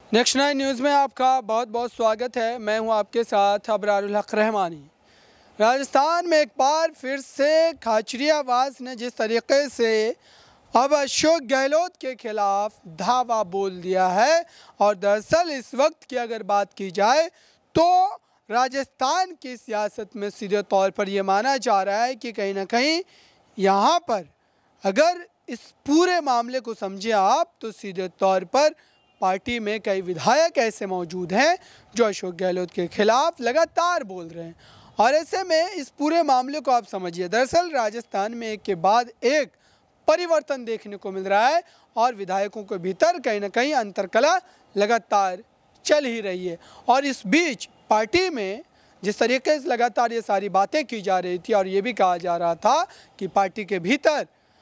Next 9 news में आपका बहुत बहुत स्वागत है। मैं हूं आपके साथ अबरारुल हक रहमानी। राजस्थान में एक बार फिर से खाचरियावास ने जिस तरीके से अब अशोक गहलोत के खिलाफ धावा बोल दिया है, और दरअसल इस वक्त की अगर बात की जाए तो राजस्थान की सियासत में सीधे तौर पर यह माना जा रहा है कि कहीं ना कहीं यहाँ पर अगर इस पूरे मामले को समझे आप तो सीधे तौर पर पार्टी में कई विधायक ऐसे मौजूद हैं जो अशोक गहलोत के खिलाफ लगातार बोल रहे हैं। और ऐसे में इस पूरे मामले को आप समझिए, दरअसल राजस्थान में एक के बाद एक परिवर्तन देखने को मिल रहा है और विधायकों के भीतर कहीं ना कहीं अंतर्कलह लगातार चल ही रही है। और इस बीच पार्टी में जिस तरीके से लगातार ये सारी बातें की जा रही थी और ये भी कहा जा रहा था कि पार्टी के भीतर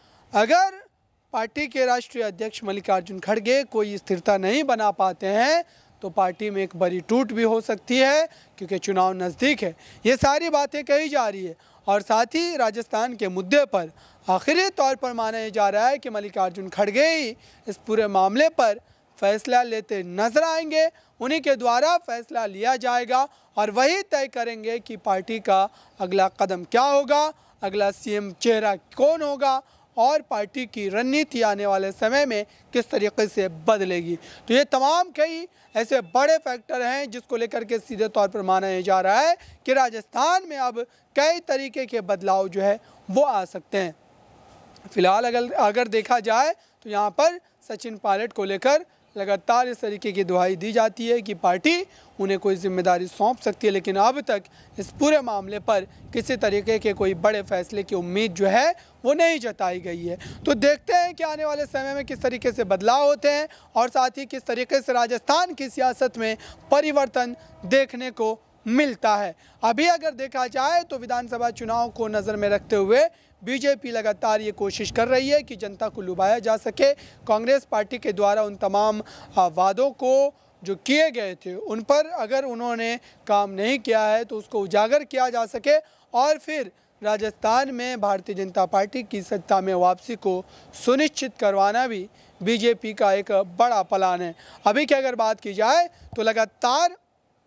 अगर पार्टी के राष्ट्रीय अध्यक्ष मल्लिकार्जुन खड़गे कोई स्थिरता नहीं बना पाते हैं तो पार्टी में एक बड़ी टूट भी हो सकती है, क्योंकि चुनाव नज़दीक है। ये सारी बातें कही जा रही है और साथ ही राजस्थान के मुद्दे पर आखिरी तौर पर माना जा रहा है कि मल्लिकार्जुन खड़गे ही इस पूरे मामले पर फैसला लेते नजर आएंगे। उन्हीं के द्वारा फैसला लिया जाएगा और वही तय करेंगे कि पार्टी का अगला कदम क्या होगा, अगला सीएम चेहरा कौन होगा और पार्टी की रणनीति आने वाले समय में किस तरीके से बदलेगी। तो ये तमाम कई ऐसे बड़े फैक्टर हैं जिसको लेकर के सीधे तौर पर माना जा रहा है कि राजस्थान में अब कई तरीके के बदलाव जो है वो आ सकते हैं। फिलहाल अगर देखा जाए तो यहाँ पर सचिन पायलट को लेकर लगातार इस तरीके की दुहाई दी जाती है कि पार्टी उन्हें कोई जिम्मेदारी सौंप सकती है, लेकिन अब तक इस पूरे मामले पर किसी तरीके के कोई बड़े फैसले की उम्मीद जो है वो नहीं जताई गई है। तो देखते हैं कि आने वाले समय में किस तरीके से बदलाव होते हैं और साथ ही किस तरीके से राजस्थान की सियासत में परिवर्तन देखने को मिलता है। अभी अगर देखा जाए तो विधानसभा चुनाव को नज़र में रखते हुए बीजेपी लगातार ये कोशिश कर रही है कि जनता को लुभाया जा सके। कांग्रेस पार्टी के द्वारा उन तमाम वादों को जो किए गए थे उन पर अगर उन्होंने काम नहीं किया है तो उसको उजागर किया जा सके और फिर राजस्थान में भारतीय जनता पार्टी की सत्ता में वापसी को सुनिश्चित करवाना भी बीजेपी का एक बड़ा प्लान है। अभी की अगर बात की जाए तो लगातार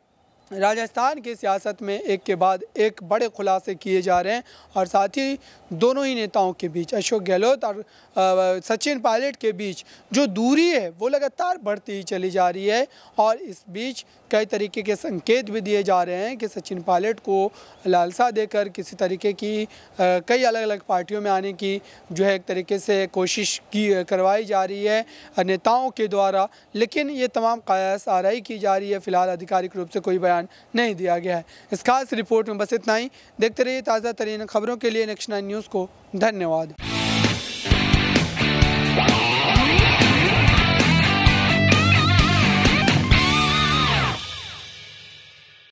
राजस्थान की सियासत में एक के बाद एक बड़े खुलासे किए जा रहे हैं और साथ ही दोनों ही नेताओं के बीच, अशोक गहलोत और सचिन पायलट के बीच जो दूरी है वो लगातार बढ़ती ही चली जा रही है। और इस बीच कई तरीके के संकेत भी दिए जा रहे हैं कि सचिन पायलट को लालसा देकर किसी तरीके की कई अलग अलग पार्टियों में आने की जो है एक तरीके से कोशिश की करवाई जा रही है नेताओं के द्वारा, लेकिन ये तमाम कयास आराई की जा रही है। फिलहाल आधिकारिक रूप से कोई बयान नहीं दिया गया है। इस खास रिपोर्ट में बस इतना ही। देखते रहिए ताज़ा तरीन खबरों के लिए नेक्स्ट 9 न्यूज़ को। धन्यवाद।